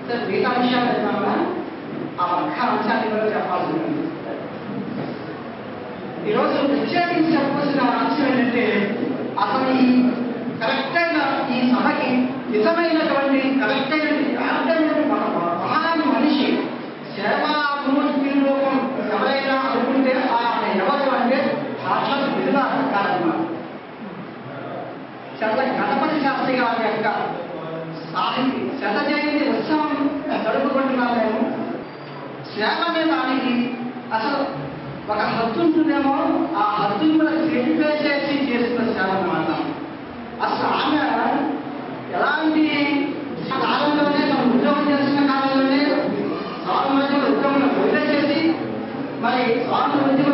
Sir మిగతా విషయాలు చెప్తామన్నా ఆ పక్క అంశాన్ని కూడా చెప్పాల్సి ఉంది. ఈరోజు ప్రత్యేకించి చెప్పవలసిన అంశం ఏంటంటే అసలు ఈ కరెక్ట్ అయిన ఈ సభకి నిజమైనటువంటి కరెక్ట్ అయినటువంటి మహాన్ మనిషి సేవామూర్తి రూపం ఎవరైనా అనుకుంటే ఆయన ఎవరు అంటే సాక్షాత్ విధుల కారణం చల్ల గణపతి శాస్త్రి గారి యొక్క సాహితీ శత జయంతి ఉత్సవం జరుపుకుంటున్నాం మేము. సేవ అనే దానికి అసలు ఒక హద్దు ఉంటుందేమో, ఆ హద్దుని కూడా తెలిపేసేసి చేస్తున్న సేవ అన్నమాట. అసలు ఆమె ఎలాంటి కాలంలోనే మనం ఉద్యోగం చేస్తున్న కాలంలోనే స్వామి ఉద్యోగంలో వదిలేసేసి మరి స్వామి